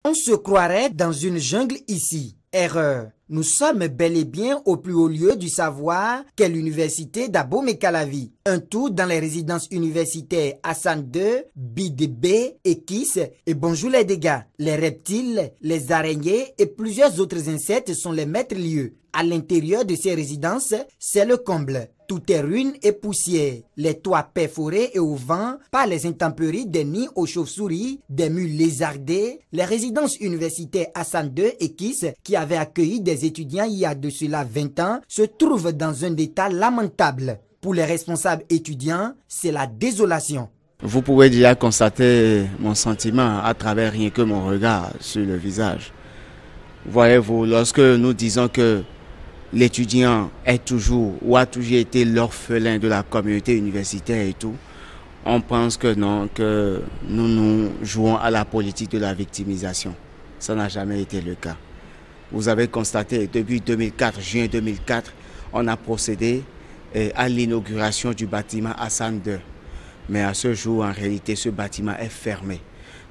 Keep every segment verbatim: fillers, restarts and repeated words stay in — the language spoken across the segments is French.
On se croirait dans une jungle ici. Erreur. Nous sommes bel et bien au plus haut lieu du savoir qu'est l'université d'Abomey-Calavi. Un tour dans les résidences universitaires Hassan deux, B D B, Ekis et bonjour les dégâts. Les reptiles, les araignées et plusieurs autres insectes sont les maîtres lieux. À l'intérieur de ces résidences, c'est le comble. Tout est ruine et poussière. Les toits perforés et au vent par les intempéries des nids aux chauves-souris, des mules lézardées. Les résidences universitaires Hassan deux et Ekis, qui avaient accueilli des étudiants il y a de cela vingt ans, se trouvent dans un état lamentable. Pour les responsables étudiants, c'est la désolation. Vous pouvez déjà constater mon sentiment à travers rien que mon regard sur le visage. Voyez-vous, lorsque nous disons que l'étudiant est toujours ou a toujours été l'orphelin de la communauté universitaire et tout, on pense que non, que nous nous jouons à la politique de la victimisation. Ça n'a jamais été le cas. Vous avez constaté, depuis deux mille quatre, juin deux mille quatre, on a procédé à l'inauguration du bâtiment Hassan deux. Mais à ce jour, en réalité, ce bâtiment est fermé.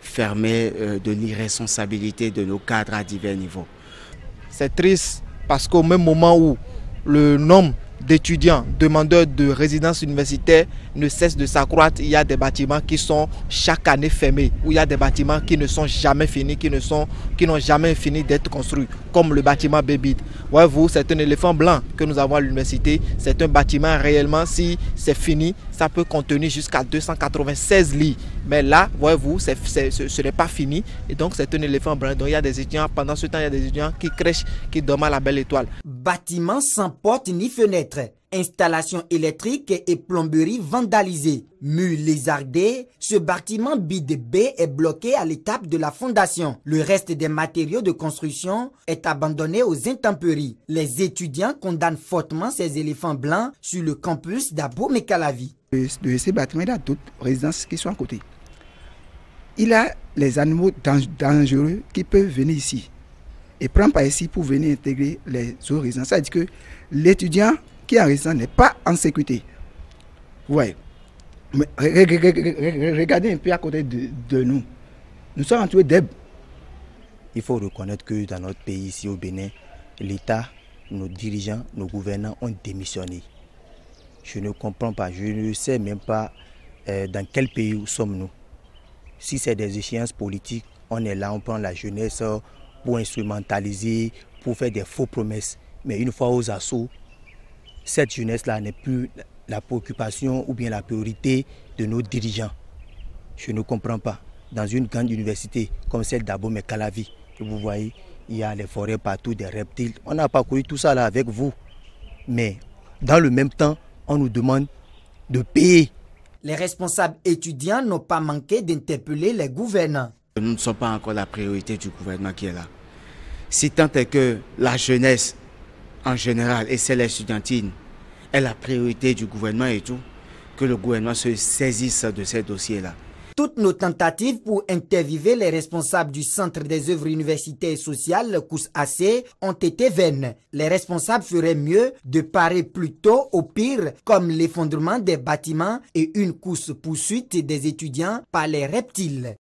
Fermé de l'irresponsabilité de nos cadres à divers niveaux. C'est triste parce qu'au même moment où le nombre d'étudiants demandeurs de résidence universitaire ne cesse de s'accroître, il y a des bâtiments qui sont chaque année fermés, où il y a des bâtiments qui ne sont jamais finis, qui ne sont, qui n'ont jamais fini d'être construits, comme le bâtiment Bébide. Voyez-vous, c'est un éléphant blanc que nous avons à l'université. C'est un bâtiment réellement, si c'est fini, ça peut contenir jusqu'à deux cent quatre-vingt-seize lits. Mais là, voyez-vous, c'est, c'est, ce n'est pas fini. Et donc, c'est un éléphant blanc. Donc, il y a des étudiants, pendant ce temps, il y a des étudiants qui crèchent, qui dorment à la belle étoile. Bâtiment sans porte ni fenêtre. Installation électrique et plomberie vandalisée. Murs lézardés, ce bâtiment B D B est bloqué à l'étape de la fondation. Le reste des matériaux de construction est abandonné aux intempéries. Les étudiants condamnent fortement ces éléphants blancs sur le campus d'Abomey-Calavi. De ces bâtiments, il y a d'autres résidences qui sont à côté. Il y a les animaux dangereux qui peuvent venir ici et prendre par ici pour venir intégrer les autres résidences. Ça veut dire que l'étudiant qui est en résidence n'est pas en sécurité. Ouais. Mais regardez un peu à côté de, de nous. Nous sommes entourés d'herbes. Il faut reconnaître que dans notre pays, ici au Bénin, l'État, nos dirigeants, nos gouvernants ont démissionné. Je ne comprends pas, je ne sais même pas euh, dans quel pays où sommes-nous. Si c'est des échéances politiques, on est là, on prend la jeunesse pour instrumentaliser, pour faire des faux promesses. Mais une fois aux assauts, cette jeunesse-là n'est plus la préoccupation ou bien la priorité de nos dirigeants. Je ne comprends pas. Dans une grande université comme celle d'Abomey-Calavi, vous voyez, il y a les forêts partout, des reptiles. On a parcouru tout ça là avec vous. Mais dans le même temps, on nous demande de payer. Les responsables étudiants n'ont pas manqué d'interpeller les gouvernants. Nous ne sommes pas encore la priorité du gouvernement qui est là. Si tant est que la jeunesse en général et celle estudiantine est la priorité du gouvernement et tout, que le gouvernement se saisisse de ces dossiers-là. Toutes nos tentatives pour interviewer les responsables du Centre des œuvres universitaires et sociales, C O U S A C, ont été vaines. Les responsables feraient mieux de parer plus tôt au pire, comme l'effondrement des bâtiments et une course-poursuite des étudiants par les reptiles.